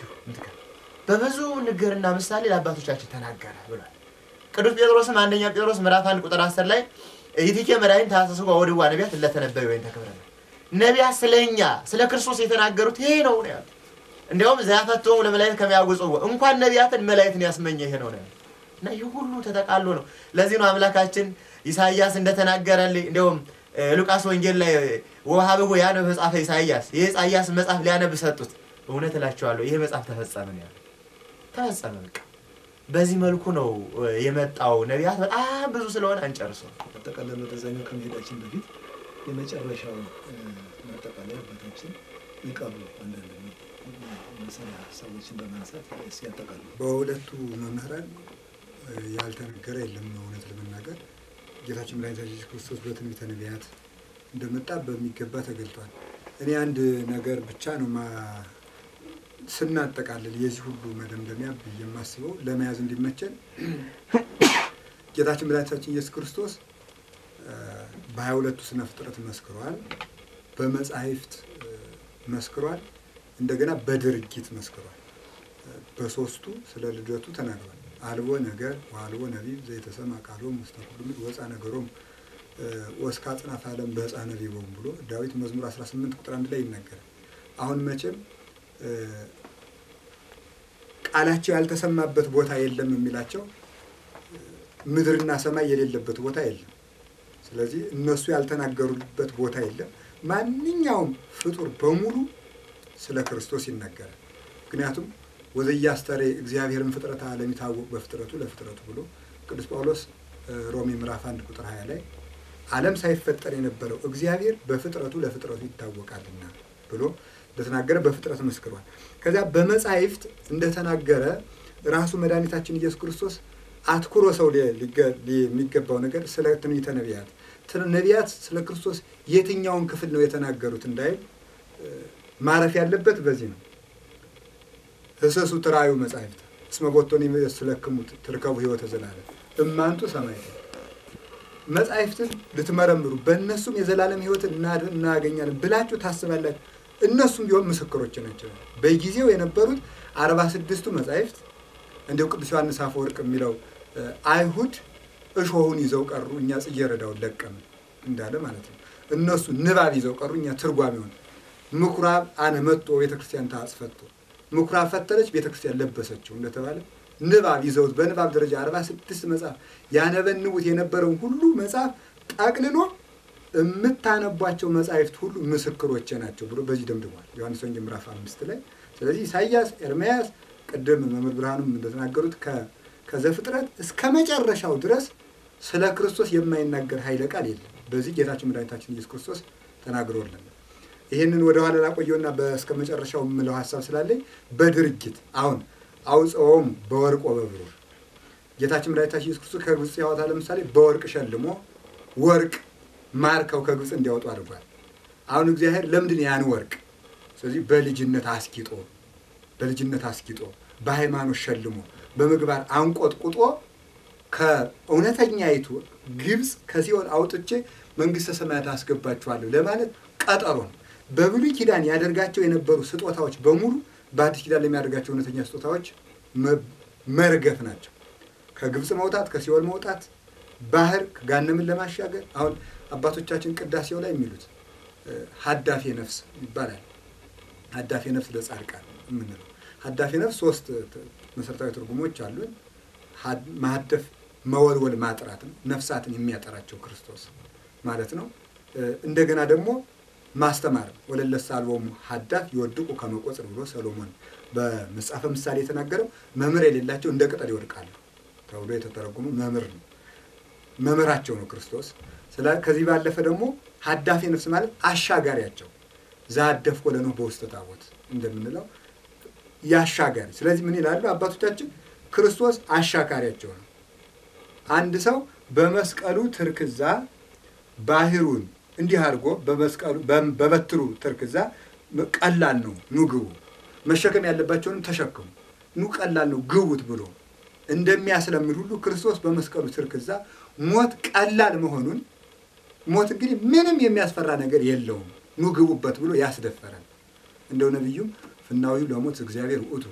በብዙ ንግርና ምሳሌ ለአባቶቻችን ተናገረ ብሏል። ቅዱስ ጴጥሮስም አንደኛ ጴጥሮስ ምዕራፍ 1 ቁጥር 10 ላይ ይትኬ መራይን ታሰሰው ወድዋ ነቢያት ለተነበዩ ወይን ተከብረና ነቢያት ስለኛ ስለ ክርስቶስ የተናገሩት ይሄ ነው ያሉት። እንደውም ዘያፈተው ለመላእክት ከመያውጹ እንኳን ነቢያትን መላእክትን ያስመኘ ይሄ ነው እና ይሄ ሁሉ ተጠቃሎ ነው። ለዚህ ነው አምላካችን ኢሳይያስ እንደተናገረልኝ እንደውም ሉቃስ ወንጌል ላይ ወሃበው ያነ መጽሐፈ ኢሳይያስ የኢሳይያስ መጽሐፍ ሊያነብ ሰጡት። እውነት እላችኋለሁ ይሄ መጽሐፍ ተፈጸመ ነው ያለው። ተፈጸመ በቃ። በዚህ መልኩ ነው የመጣው። ነቢያት በጣም ብዙ ስለሆነ አንጨርሰው። ተቀለለ ተዘኛ ከመሄዳችን በፊት የመጨረሻው ማጠቃለያ አባታችን ይቀርቡ አንዳንድ መሰረታዊ ሀሳቦችን በማንሳት ሲያጠቃልሉ በሁለቱ መምህራን ያልተነገረ የለም። እውነት ለመናገር ጌታችን መድኃኒታችን ኢየሱስ ክርስቶስ በትንቢተ ነቢያት እንደመጣ በሚገባ ተገልጧል። እኔ አንድ ነገር ብቻ ነው ስናጠቃልል የዚህ ሁሉ መደምደሚያ የማስበው ለመያዝ እንዲመቸን ጌታችን መድኃኒታችን ኢየሱስ ክርስቶስ በ22ቱ ስነ ፍጥረት መስክሯል፣ በመጻሕፍት መስክሯል፣ እንደገና በድርጊት መስክሯል። በሶስቱ ስለ ልደቱ ተናግሯል። አልቦ ነገር ወአልቦ ነቢብ ዘይተሰማ ቃሎም ውስተ ኩሉ ምድር ወፃ ነገሮም ወስከ አጽናፈ ዓለም በሕፃ ነቢቦም ብሎ ዳዊት መዝሙር 18 ቁጥር 1 ላይ ይናገራል። አሁን መቼም ቃላቸው ያልተሰማበት ቦታ የለም የሚላቸው ምድርና ሰማይ የሌለበት ቦታ የለም። ስለዚህ እነሱ ያልተናገሩበት ቦታ የለም። ማንኛውም ፍጡር በሙሉ ስለ ክርስቶስ ይናገራል። ምክንያቱም ወዘያስተሬ እግዚአብሔርን ፍጥረተ ዓለም ይታወቅ በፍጥረቱ ለፍጥረቱ ብሎ ቅዱስ ጳውሎስ ሮሜ ምዕራፍ 1 ቁጥር 20 ላይ ዓለም ሳይፈጠር የነበረው እግዚአብሔር በፍጥረቱ ለፍጥረቱ ይታወቃልና ብሎ እንደተናገረ በፍጥረት መስክሯል። ከዛ በመጻሕፍት እንደተናገረ ራሱ መድኃኒታችን ኢየሱስ ክርስቶስ አትኩሮ ሰው የሚገባው ነገር ስለ ትንቢተ ነቢያት ነቢያት ስለ ክርስቶስ የትኛውን ክፍል ነው የተናገሩት እንዳይል ማረፍ ያለበት በዚህ ነው። ህሰሱ ትራዩ መጻሕፍት እስመ ቦቶኒ ስለክሙ ትርከቡ ሕይወተ ዘላለም እማንቱ ሰማዕት መጻሕፍትን ልትመረምሩ በእነሱም የዘላለም ሕይወትን እናገኛለን ብላችሁ ታስባላችሁ። እነሱም ቢሆን ምስክሮች ናቸው። በጊዜው የነበሩት 46ቱ መጻሕፍት እንዲሁ ቅዱስ ዮሐንስ አፈወርቅ የሚለው አይሁድ እሾሁን ይዘው ቀሩ፣ እኛ ጽጌረዳውን ለቀምን እንዳለ ማለት ነው። እነሱ ንባብ ይዘው ቀሩ፣ እኛ ትርጓሜውን። ምኩራብ አነ መጥቶ ቤተክርስቲያን ታጽፈቶ ምኩራብ ፈተለች፣ ቤተክርስቲያን ለበሰችው እንደተባለ ንባብ ይዘውት በንባብ ደረጃ 46 መጽሐፍ ያነበንቡት የነበረውን ሁሉ መጽሐፍ ጠቅልሎ የምታነቧቸው መጻሕፍት ሁሉ ምስክሮቼ ናቸው ብሎ በዚህ ደምድሟል ዮሐንስ ወንጌል ምዕራፍ 5 ላይ። ስለዚህ ኢሳይያስ፣ ኤርምያስ ቅድም መምህር ብርሃኑም እንደተናገሩት ከዘፍጥረት እስከ መጨረሻው ድረስ ስለ ክርስቶስ የማይናገር ኃይለ ቃል የለም። በዚህ ጌታችን መድኃኒታችን ኢየሱስ ክርስቶስ ተናግሮልን ይህንን ወደ ኋላ ላቆየውና እስከ መጨረሻው የምለው ሀሳብ ስላለኝ በድርጊት አሁን አውጽኦም በወርቅ ወበብሩር ጌታችን መድኃኒታችን ኢየሱስ ክርስቶስ ከግብፅ ያወጣ ለምሳሌ በወርቅ ሸልሞ ወርቅ ማርከው ከግብፅ እንዲያወጡ አድርጓል። አሁን እግዚአብሔር ለምንድን ያን ወርቅ ስለዚህ በልጅነት አስጊጦ በሃይማኖት ሸልሞ በምግባር አንቆጥቁጦ ከእውነተኛይቱ ግብፅ ከሲኦል አውጥቼ መንግስተ ሰማያት አስገባችኋለሁ ለማለት ቀጠሮ ነው። በብሉይ ኪዳን ያደርጋቸው የነበሩ ስጦታዎች በሙሉ በአዲስ ኪዳን ለሚያደርጋቸው እውነተኛ ስጦታዎች መርገፍ ናቸው። ከግብፅ መውጣት፣ ከሲኦል መውጣት፣ ባህር ገሃነምን ለማሻገር አሁን አባቶቻችን ቅዳሴው ላይ የሚሉት ሀዳፌ ነፍስ ይባላል። ሀዳፌ ነፍስ ለጻድቃን የምንለው ሀዳፌ ነፍስ 3 መሰረታዊ ትርጉሞች አሉን። ማህደፍ መወልወል ማጥራት ነው። ነፍሳትን የሚያጠራቸው ክርስቶስ ማለት ነው። እንደገና ደግሞ ማስተማር ወለለሰ አልቦሙ ሀዳፍ ይወድቁ ከመቆጽር ብሎ ሰሎሞን በመጽሐፈ ምሳሌ የተናገረው መምህር የሌላቸው እንደ ቅጠል ይወድቃሉ ተብሎ የተተረጎመው መምህር ነው። መምህራቸው ነው ክርስቶስ። ከዚህ ባለፈ ደግሞ ሀዳፌ ነፍስ ማለት አሻጋሪያቸው ዛደፍ ቆለኖ በውስተ ታቦት እንደምንለው ያሻጋሪ። ስለዚህ ምን ይላሉ አባቶቻችን? ክርስቶስ አሻካሪያቸው ነው። አንድ ሰው በመስቀሉ ትርክዛ ባህሩን እንዲህ አድርጎ በመስቀሉ በበትሩ ትርክዛ ቀላል ነው ኑ ግቡ፣ መሸከም ያለባቸውንም ተሸክሙ፣ ኑ ቀላል ነው ግቡት ብሎ እንደሚያስለምድ ሁሉ ክርስቶስ በመስቀሉ ትርክዛ ሞት ቀላል መሆኑን ሞት እንግዲህ ምንም የሚያስፈራ ነገር የለውም ኑ ግቡበት ብሎ ያስደፈረን። እንደው ነብዩም ፍናዊው ለሞት እግዚአብሔር ውእቱ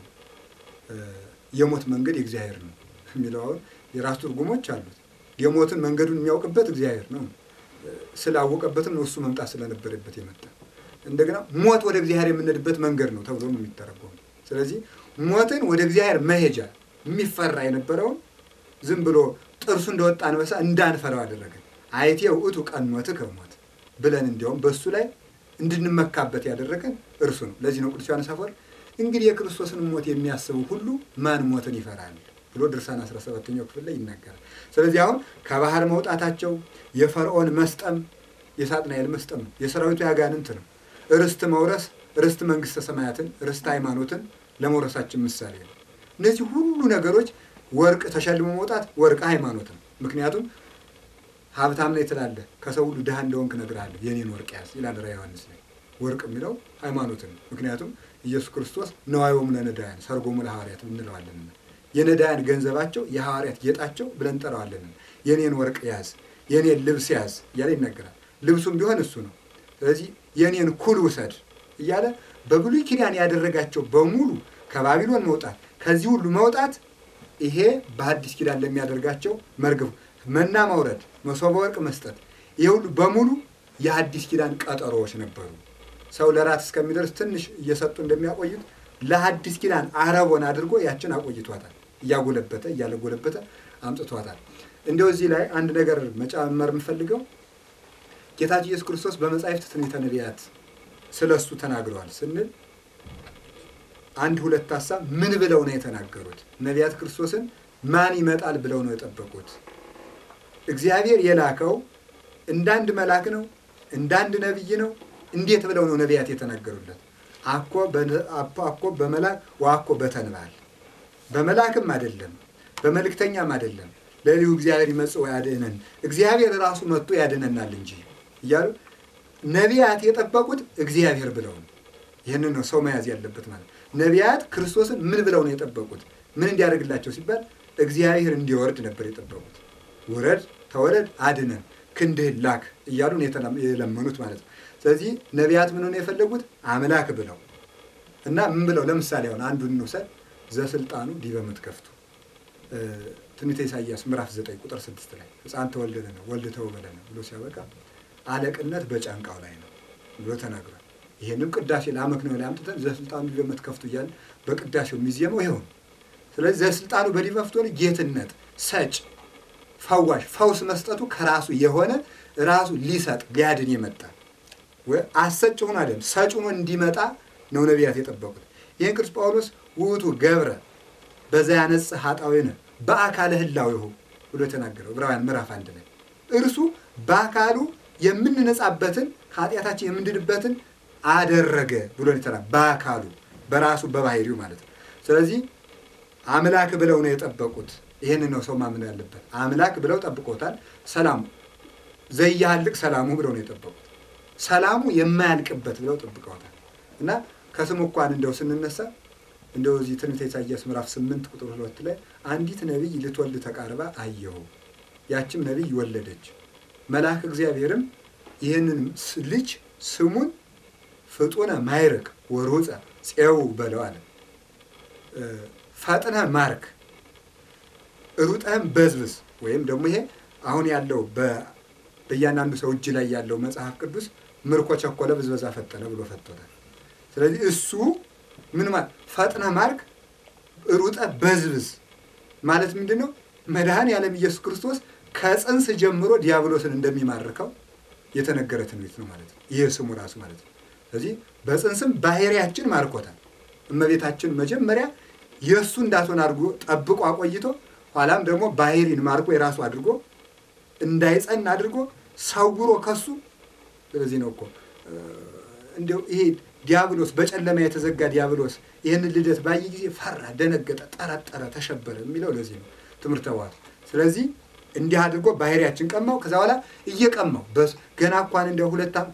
የሞት መንገድ የእግዚአብሔር ነው የሚለው የራሱ ትርጉሞች አሉት። የሞትን መንገዱን የሚያውቅበት እግዚአብሔር ነው። ስላወቀበትም ነው እሱ መምጣት ስለነበረበት የመጣ። እንደገና ሞት ወደ እግዚአብሔር የምንሄድበት መንገድ ነው ተብሎ ነው የሚተረጎመው። ስለዚህ ሞትን ወደ እግዚአብሔር መሄጃ የሚፈራ የነበረውን ዝም ብሎ ጥርሱ እንደወጣ አንበሳ እንዳንፈራው አደረገ። አይቴ ውእቱ ቀኖትከ ሞት ብለን እንዲያውም በሱ ላይ እንድንመካበት ያደረገን እርሱ ነው። ለዚህ ነው ቅዱስ ዮሐንስ አፈወርቅ እንግዲህ የክርስቶስን ሞት የሚያስቡ ሁሉ ማን ሞትን ይፈራል ብሎ ድርሳን 17ኛው ክፍል ላይ ይናገራል። ስለዚህ አሁን ከባህር መውጣታቸው የፈርዖን መስጠም የሳጥናኤል መስጠም ነው። የሰራዊቱ ያጋንንት ነው። ርስት መውረስ ርስት መንግስተ ሰማያትን ርስት ሃይማኖትን ለመውረሳችን ምሳሌ ነው። እነዚህ ሁሉ ነገሮች ወርቅ ተሸልሞ መውጣት ወርቅ ሃይማኖት ነው። ምክንያቱም ሀብታም ነኝ ትላለህ ከሰው ሁሉ ድሃ እንደሆንክ እነግርሃለሁ የኔን ወርቅ ያዝ ይላል ራዕየ ዮሐንስ ላይ። ወርቅ የሚለው ሃይማኖትን ነው። ምክንያቱም ኢየሱስ ክርስቶስ ነዋዮሙ ለነዳያን ሰርጎሙ ለሐዋርያት እንለዋለን። የነዳያን ገንዘባቸው የሐዋርያት ጌጣቸው ብለን እንጠራዋለን። የኔን ወርቅ ያዝ፣ የኔን ልብስ ያዝ እያለ ይነገራል። ልብሱም ቢሆን እሱ ነው። ስለዚህ የኔን ኩል ውሰድ እያለ በብሉይ ኪዳን ያደረጋቸው በሙሉ ከባቢሎን መውጣት ከዚህ ሁሉ መውጣት ይሄ በሐዲስ ኪዳን ለሚያደርጋቸው መርገፍ መና ማውረድ መሶበ ወርቅ መስጠት ይሄ ሁሉ በሙሉ የሐዲስ ኪዳን ቀጠሮዎች ነበሩ። ሰው ለራት እስከሚደርስ ትንሽ እየሰጡ እንደሚያቆዩት ለሐዲስ ኪዳን አረቦን አድርጎ ያችን አቆይቷታል። እያለጎለበተ አምጥቷታል። እንደው እዚህ ላይ አንድ ነገር መጨመር የምፈልገው ጌታችን ኢየሱስ ክርስቶስ በመጻሕፍት ትንቢተ ነቢያት ስለሱ ተናግረዋል ስንል አንድ ሁለት ሀሳብ ምን ብለው ነው የተናገሩት? ነቢያት ክርስቶስን ማን ይመጣል ብለው ነው የጠበቁት? እግዚአብሔር የላከው እንዳንድ መልአክ ነው? እንዳንድ ነቢይ ነው? እንዴት ብለው ነው ነቢያት የተናገሩለት? አኮ በመልአክ ወአኮ በተንባል፣ በመልአክም አይደለም በመልእክተኛም አይደለም፣ ለሊሁ እግዚአብሔር ይመጽእ ወያድኅነን፣ እግዚአብሔር ራሱ መጥቶ ያድነናል እንጂ እያሉ ነቢያት የጠበቁት እግዚአብሔር ብለው ነው። ይህንን ነው ሰው መያዝ ያለበት ማለት። ነቢያት ክርስቶስን ምን ብለው ነው የጠበቁት? ምን እንዲያደርግላቸው ሲባል እግዚአብሔር እንዲወርድ ነበር የጠበቁት። ውረድ፣ ተወረድ፣ አድነን፣ ክንድህን ላክ እያሉ ነው የለመኑት ማለት ነው። ስለዚህ ነቢያት ምን ሆነ የፈለጉት? አምላክ ብለው እና ምን ብለው? ለምሳሌ አሁን አንዱን እንውሰድ። ዘስልጣኑ ዲበ መትከፍቱ ትንቢተ ኢሳይያስ ምዕራፍ 9 ቁጥር 6 ላይ ሕፃን ተወልደነ ወልድ ተወለደነ ብሎ ሲያበቃ አለቅነት በጫንቃው ላይ ነው ብሎ ተናግሯል። ይሄንም ቅዳሴ ለአመክንዮ ላይ አምጥተን ዘስልጣኑ ዲበ መትከፍቱ እያልን በቅዳሴው የሚዜመው ይሆን። ስለዚህ ዘስልጣኑ በዲበ መትከፍቱ ጌትነት፣ ሰጭ፣ ፈዋሽ፣ ፈውስ መስጠቱ ከራሱ የሆነ ራሱ ሊሰጥ ሊያድን የመጣ አሰጭ ሆኖ አይደለም ሰጭ ሆኖ እንዲመጣ ነው ነቢያት የጠበቁት። ይህን ቅዱስ ጳውሎስ ውእቱ ገብረ በዛ ያነጽሕ ኃጣውኢነ በአካለ ህላዌሁ ብሎ የተናገረው ዕብራውያን ምዕራፍ 1 ላይ እርሱ በአካሉ የምንነጻበትን ኃጢአታችን የምንድንበትን አደረገ ብሎ የተናገረው በአካሉ በራሱ በባህሪው ማለት ነው። ስለዚህ አምላክ ብለው ነው የጠበቁት። ይህን ነው ሰው ማመን ያለበት። አምላክ ብለው ጠብቆታል። ሰላሙ ዘያልቅ ሰላሙ ብለው ነው የጠበቁት። ሰላሙ የማያልቅበት ብለው ጠብቀውታል። እና ከስሙ እንኳን እንደው ስንነሳ እንደው እዚህ ትንቢተ ኢሳይያስ ምዕራፍ 8 ቁጥር 2 ላይ አንዲት ነቢይ ልትወልድ ተቃርባ አየሁ፣ ያችም ነቢይ ወለደች፣ መልአክ እግዚአብሔርም ይህንን ልጅ ስሙን ፍጡነ ማይረክ ወሩፀ ፄው በለው አለ። ፈጥነህ ማርክ ሩጠህም በዝብዝ። ወይም ደግሞ ይሄ አሁን ያለው በእያንዳንዱ ሰው እጅ ላይ ያለው መጽሐፍ ቅዱስ ምርኮ ቸኮለ ብዝበዛ ፈጠነ ብሎ ፈቶታል። ስለዚህ እሱ ምን ማለት ፈጥነህ ማርክ ሩጠህ በዝብዝ ማለት ምንድን ነው? መድኃኔዓለም ኢየሱስ ክርስቶስ ከጽንስ ጀምሮ ዲያብሎስን እንደሚማርከው የተነገረ ትንቢት ነው ማለት ነው። ይህ ስሙ ራሱ ማለት ነው። ስለዚህ በጽንስም ባህሪያችን ማርኮታል። እመቤታችን መጀመሪያ የእሱ እንዳትሆን አድርጎ ጠብቆ አቆይቶ ኋላም ደግሞ ባህሪን ማርኮ የራሱ አድርጎ እንዳይጸን አድርጎ ሰውሮ ከሱ። ስለዚህ ነው እኮ እንደው ይሄ ዲያብሎስ በጨለማ የተዘጋ ዲያብሎስ ይህንን ልደት ባየ ጊዜ ፈራ፣ ደነገጠ፣ ጠረጠረ፣ ተሸበረ የሚለው ለዚህ ነው ትምህርተ ዋት። ስለዚህ እንዲህ አድርጎ ባህሪያችን ቀማው። ከዛ በኋላ እየቀማው ገና እንኳን እንደ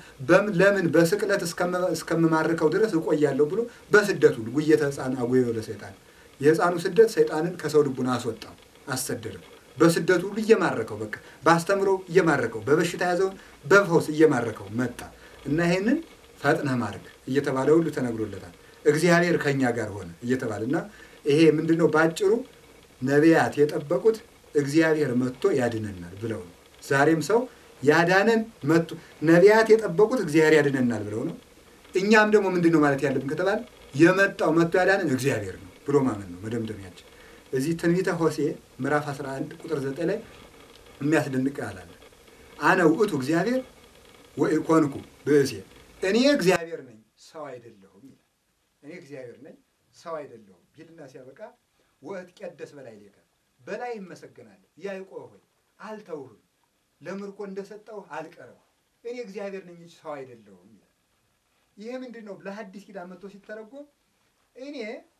ለምን በስቅለት እስከምማርከው ድረስ እቆያለሁ ብሎ በስደቱ ጉየተ ሕፃን አጉየው ለሰይጣን የሕፃኑ ስደት ሰይጣንን ከሰው ልቡና አስወጣው፣ አሰደደው። በስደቱ ሁሉ እየማረከው በቃ ባስተምሮ እየማረከው በበሽታ ያዘውን በፈውስ እየማረከው መጣ እና ይሄንን ፈጥነህ ማርክ እየተባለ ሁሉ ተነግሮለታል። እግዚአብሔር ከኛ ጋር ሆነ እየተባለና ይሄ ምንድነው ባጭሩ ነቢያት የጠበቁት እግዚአብሔር መጥቶ ያድነናል ብለው ነው። ዛሬም ሰው ያዳነን መጥቶ ነቢያት የጠበቁት እግዚአብሔር ያድነናል ብለው ነው። እኛም ደግሞ ምንድነው ማለት ያለብን ከተባለ የመጣው መጥቶ ያዳነን እግዚአብሔር ነው ብሎ ማመን ነው መደምደሚያችን። እዚህ ትንቢተ ሆሴዕ ምዕራፍ 11 ቁጥር 9 ላይ የሚያስደንቅ ቃል አለ። አነ ውእቱ እግዚአብሔር ወኢኮንኩ ብእሴ፣ እኔ እግዚአብሔር ነኝ ሰው አይደለሁም ይላል። እኔ እግዚአብሔር ነኝ ሰው አይደለሁም ይልና ሲያበቃ ወእትቀደስ በላዕሌከ፣ በላይ እመሰገናለሁ ያዕቆብ ሆይ አልተውህም፣ ለምርኮ እንደሰጠው አልቀርም፣ እኔ እግዚአብሔር ነኝ እንጂ ሰው አይደለሁም ይላል። ይሄ ምንድን ነው? ለሐዲስ ኪዳን መጥቶ ሲተረጎም እኔ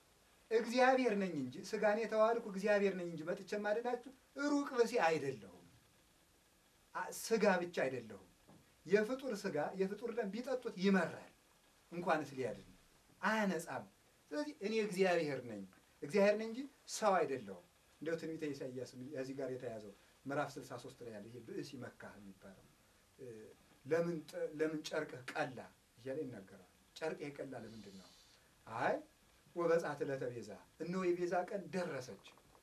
እግዚአብሔር ነኝ እንጂ ስጋኔ የተዋልኩ እግዚአብሔር ነኝ እንጂ መጥቼ ማድናችሁ ሩቅ ብእሲ አይደለሁም። ስጋ ብቻ አይደለሁም። የፍጡር ስጋ የፍጡር ደም ቢጠጡት ይመራል፣ እንኳንስ ሊያድን አያነጻም። ስለዚህ እኔ እግዚአብሔር ነኝ እንጂ ሰው አይደለሁም። እንደው ትንቢተ ኢሳይያስ እዚህ ጋር የተያዘው ምዕራፍ 63 ላይ ያለ ይሄ ብእሲ መካህ የሚባለው ለምን ጨርቅህ ቀላ እያለ ይናገራል። ጨርቅ የቀላ ለምንድን ነው? አይ ወበጻት ዕለተ ቤዛ፣ እነሆ የቤዛ ቀን ደረሰች፣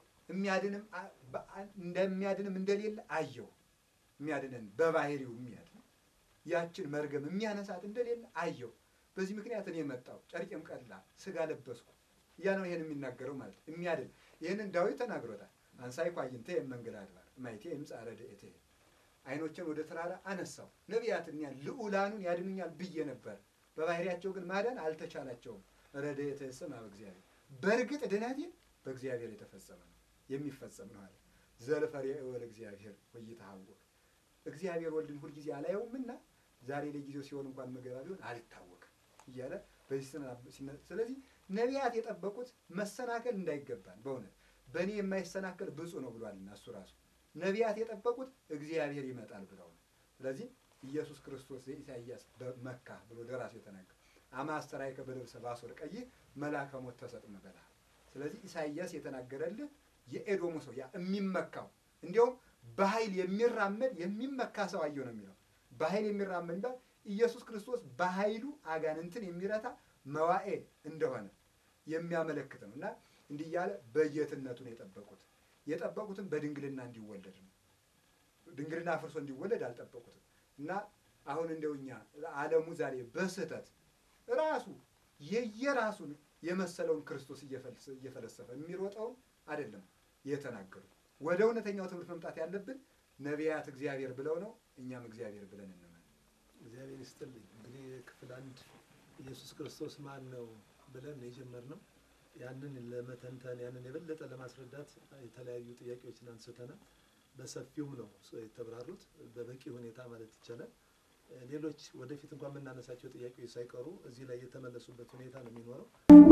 እንደሚያድንም እንደሌለ አየሁ። የሚያድነን በባህሪው የሚያድን ያችን መርገም የሚያነሳት እንደሌለ አየሁ። በዚህ ምክንያት እኔ መጣሁ፣ ጨርቄም ቀላ፣ ስጋ ለበስኩ እያ ነው ይሄን የሚናገረው ማለት የሚያድን። ይህንን ዳዊት ተናግሮታል። አንሳይኩ አዕይንተ እምእንግዳ አድባር ማይቴ እምጻረ ደእቴ፣ አይኖችን ወደ ተራራ አነሳው፣ ነቢያትን ልዑላኑን ያድኑኛል ብዬ ነበር፣ በባህሪያቸው ግን ማዳን አልተቻላቸውም። ረድኤተ ስማ በእግዚአብሔር በእርግጥ ድነቴ በእግዚአብሔር የተፈጸመ ነው የሚፈጸም ነው አለ። ዘልፈሪ ወለ እግዚአብሔር ወይታወቅ እግዚአብሔር ወልድን ሁል ጊዜ አላየውምና ዛሬ ለጊዜው ሲሆን እንኳን መገባ ቢሆን አልታወቅም እያለ በዚህ ስለዚህ ነቢያት የጠበቁት መሰናከል እንዳይገባን በእውነት በእኔ የማይሰናከል ብፁዕ ነው ብሏልና እሱ ራሱ ነቢያት የጠበቁት እግዚአብሔር ይመጣል ብለው ነው። ስለዚህ ኢየሱስ ክርስቶስ ኢሳይያስ በመካ ብሎ ደራሲ የተናገረ አማስተራይከ በልብሰ ባሶር ቀይ መልአከ ሞት ተሰጥመ በላ። ስለዚህ ኢሳይያስ የተናገረልህ የኤዶሙ ሰው ያ የሚመካው እንዲያውም በኃይል የሚራመድ የሚመካ ሰው አየሁ ነው የሚለው። በኃይል የሚራመድ ባል ኢየሱስ ክርስቶስ በኃይሉ አጋንንትን የሚረታ መዋኤ እንደሆነ የሚያመለክት ነው። እና እንዲህ ያለ በጌትነቱን የጠበቁትን በድንግልና እንዲወለድ ነው። ድንግልና ፍርሶ እንዲወለድ አልጠበቁትም። እና አሁን እንደውኛ ዓለሙ ዛሬ በስህተት ራሱ የየራሱን የመሰለውን ክርስቶስ እየፈለሰፈ የሚሮጠውን አይደለም የተናገሩት። ወደ እውነተኛው ትምህርት መምጣት ያለብን ነቢያት እግዚአብሔር ብለው ነው፣ እኛም እግዚአብሔር ብለን እንመን። እግዚአብሔር ይስጥልኝ። እንግዲህ ክፍል 1 ኢየሱስ ክርስቶስ ማን ነው ብለን የጀመርነው ያንን ለመተንተን ያንን የበለጠ ለማስረዳት የተለያዩ ጥያቄዎችን አንስተናል። በሰፊውም ነው የተብራሩት በበቂ ሁኔታ ማለት ይቻላል። ሌሎች ወደፊት እንኳን የምናነሳቸው ጥያቄዎች ሳይቀሩ እዚህ ላይ የተመለሱበት ሁኔታ ነው የሚኖረው።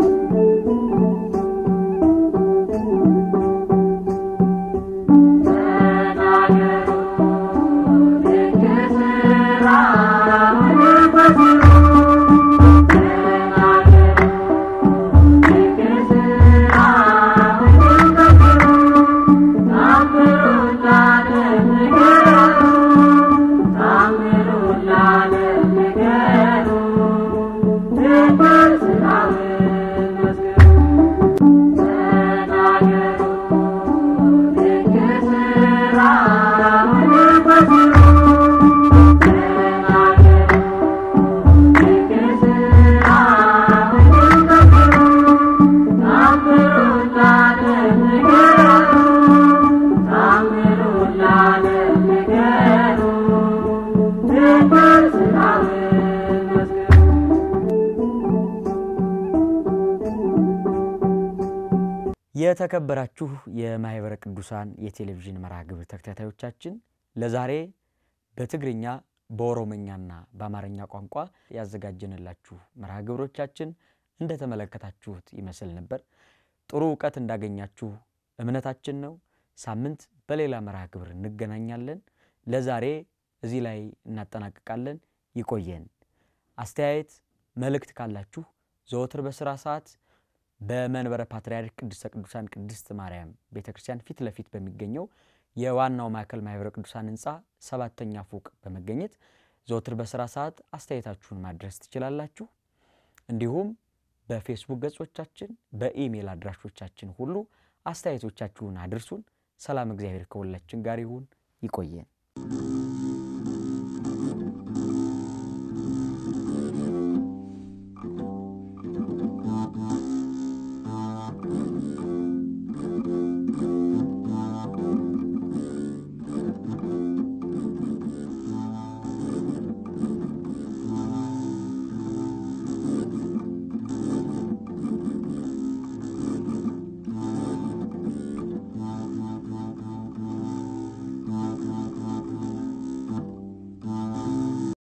የተከበራችሁ የማህበረ ቅዱሳን የቴሌቪዥን መርሃ ግብር ተከታታዮቻችን ለዛሬ በትግርኛ በኦሮሞኛና በአማርኛ ቋንቋ ያዘጋጀንላችሁ መርሃ ግብሮቻችን እንደተመለከታችሁት ይመስል ነበር። ጥሩ ዕውቀት እንዳገኛችሁ እምነታችን ነው። ሳምንት በሌላ መርሃ ግብር እንገናኛለን። ለዛሬ እዚህ ላይ እናጠናቅቃለን። ይቆየን። አስተያየት መልእክት ካላችሁ ዘወትር በስራ ሰዓት በመንበረ ፓትርያርክ ቅድስተ ቅዱሳን ቅድስት ማርያም ቤተክርስቲያን ፊት ለፊት በሚገኘው የዋናው ማዕከል ማህበረ ቅዱሳን ህንጻ 7ኛ ፎቅ በመገኘት ዘወትር በስራ ሰዓት አስተያየታችሁን ማድረስ ትችላላችሁ። እንዲሁም በፌስቡክ ገጾቻችን በኢሜል አድራሾቻችን ሁሉ አስተያየቶቻችሁን አድርሱን። ሰላም እግዚአብሔር ከሁላችን ጋር ይሁን። ይቆየን።